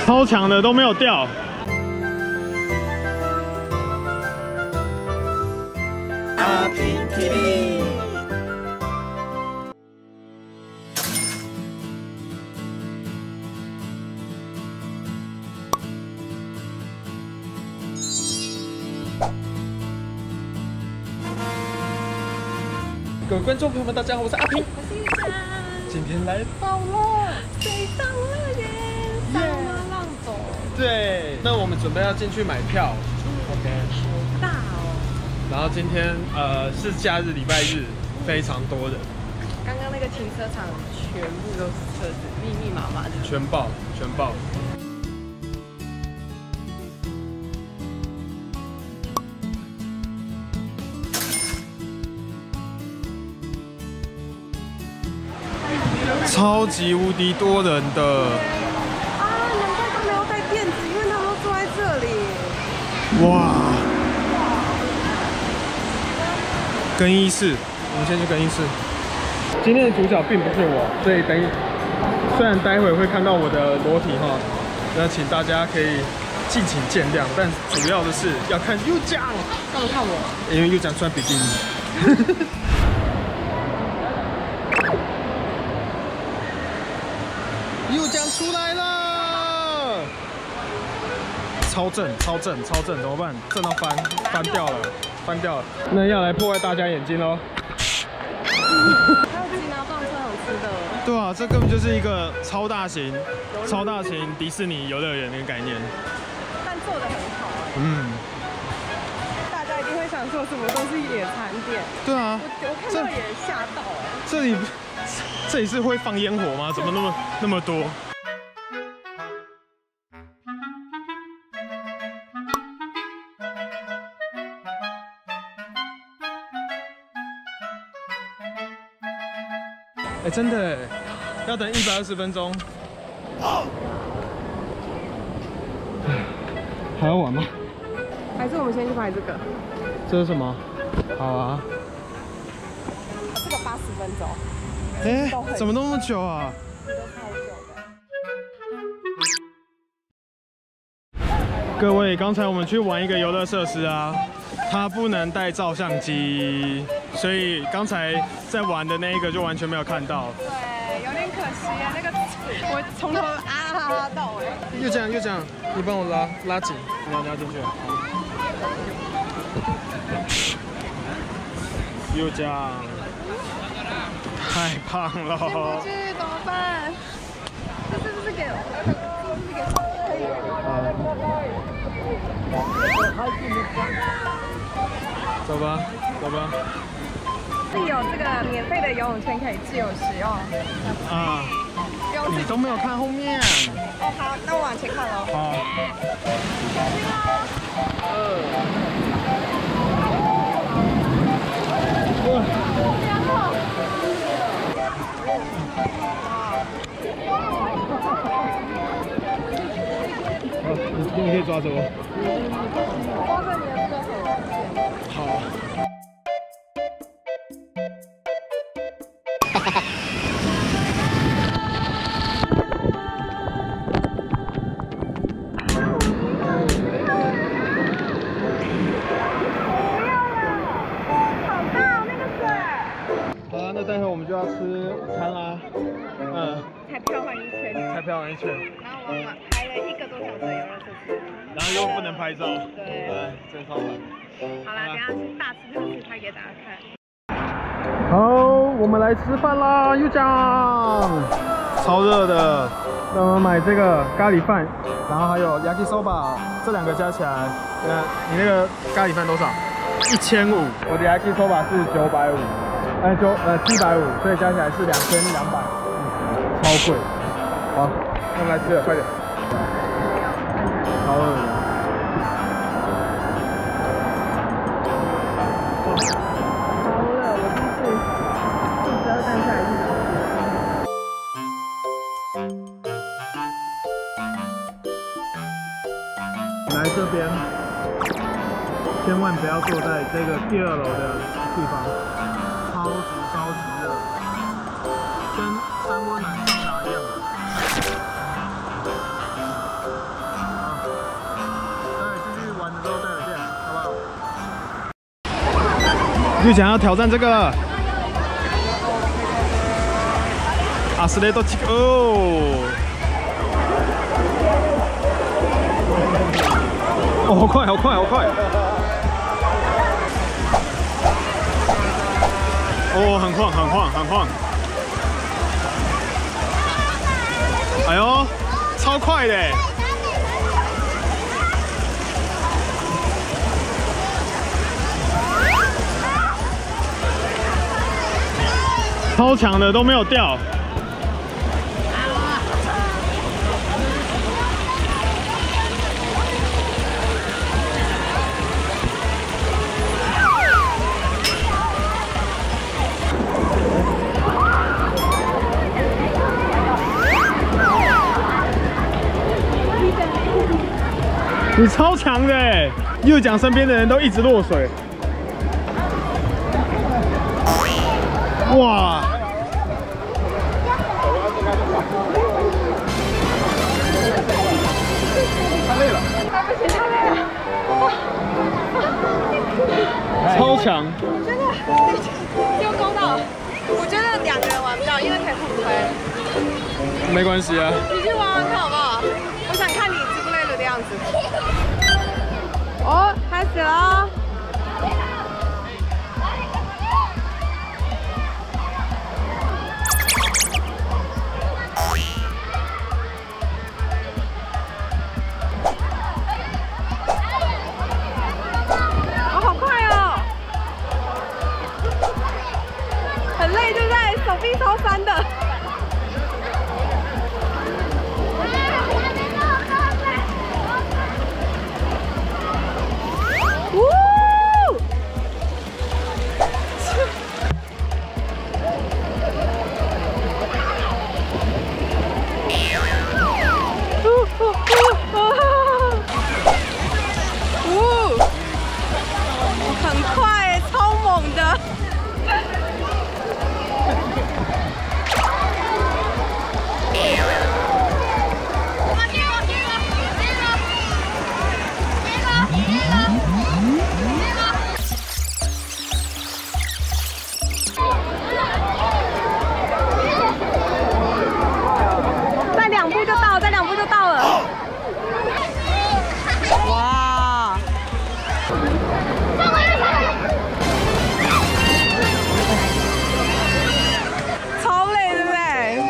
超强的都没有掉。 阿平 TV。各位观众朋友们，大家好，我是阿平， 我是玉佳， 今天来到了水上乐园，上了浪走。 对，那我们准备要进去买票。OK。 好大哦！ 然后今天是假日，礼拜日，非常多人， 刚刚那个停车场全部都是车子，密密麻麻的。 全爆，全爆。超级无敌多人的啊，难怪都没有带垫子，因为他们都坐在这里。 哇！更衣室，我们先去更衣室。今天的主角并不是我，所以虽然待会会看到我的裸体哈，那请大家可以敬请见谅。但主要的是要看优酱， 干嘛看我？ 因为优酱穿比基尼。又将出来了，超正，超正，超正，怎么办？正到翻掉了，翻掉了。那要来破坏大家眼睛喽！ 还有吉拿棒超好吃的。 对啊，这根本就是一个超大型迪士尼游乐园的概念。 但做的很好哎。 嗯。 大家一定会想说什么都是野餐店。 对啊。 我看到也吓到哎。 这里是会放烟火吗？怎么那么多？ 哎，真的，要等120分钟。还要玩吗？ 还是我们先去拍这个？ 这是什么？好啊。 这个80分钟。 哎，怎么那么久啊？各位，刚才我们去玩一个游乐设施啊，它不能带照相机，所以刚才在玩的那一个就完全没有看到。 对，有点可惜啊，那个我从头啊到尾。 又这样，你帮我拉紧，你要进去。又这样。太胖了！ 进不去怎么办？这是不是给？ 走吧。 是有这个免费的游泳圈可以自由使用。 啊，你都没有看后面。 哦，好，那我往前看喽。 好。你可以抓着我。 抓着你的这个手。 好。 好大哦，那个水。 好了，那待会我们就要吃午餐啦。 彩票换一圈。 彩票玩一圈。 然后我们排了1个多小时的游乐设施。 然后又不能拍照。 对。 真超烦。 好啦，等下去大吃特吃拍给大家看。 好，我们来吃饭啦，又酱，超热的。那我们买这个咖喱饭，然后还有 yakisoba， 这2个加起来，你那个咖喱饭多少？1500，我的 yakisoba 是950， 750，所以加起来是2200，超贵。好，那我们来吃了，快点。超饿的。来这边，千万不要坐在这个第2楼的地方，超级热，跟三温暖上拿一样。 又想要挑战这个了。阿斯雷多奇哦，哦，好快，好快，好快！哦，很晃，很晃，很晃！哎呦，超快的！超强的都没有掉。你超强的哎！右奖身边的人都一直落水。哇！太累了， 太不行，太累了。 超强！ 真的，又勾到。我觉得2个人玩不到，因为可以互推。 没关系啊。 你去玩玩看好不好？我想看你自不累了的样子。哦，开始了。哦，好快哦！很累，对不对？手臂超酸的。很快，超猛的。再2步就到，再2步就到了。哇！超累，对不对？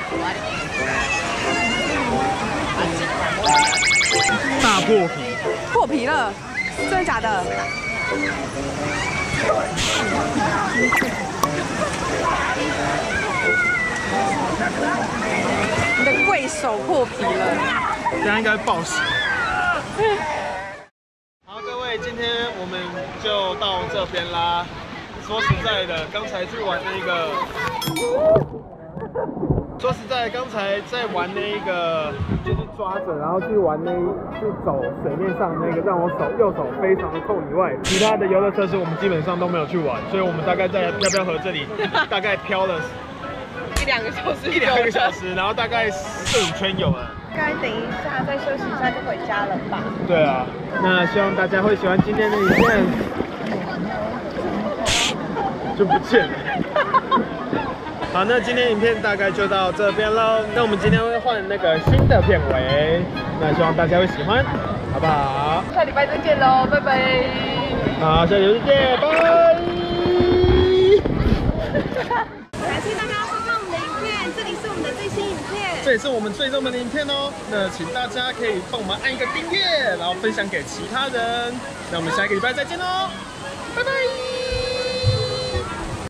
大破皮， 破皮了，真的假的？你的贵手破皮了， 这样应该爆血。好，各位，今天我们就到这边啦。说实在的，刚才去玩那个，说实在，刚才在玩那个，就是抓着，然后去玩去走水面上那个，让我右手非常的痛以外，其他的游乐设施我们基本上都没有去玩，所以我们大概在飘飘河这里大概飘了 1-2个小时 1-2个小时，然后大概4-5圈有了。 该等一下再休息一下就回家了吧？ 对啊，那希望大家会喜欢今天的影片。就不见了。好，那今天影片大概就到这边喽。那我们今天会换那个新的片尾，那希望大家会喜欢，好不好？ 下礼拜再见喽，拜拜。 好，下礼拜见，拜。 感谢大家收看我们的影片，这里是我们的最新影片， 这也是我们最热门的影片哦。那请大家可以帮我们按一个订阅，然后分享给其他人。那我们下一个礼拜再见喽，拜拜。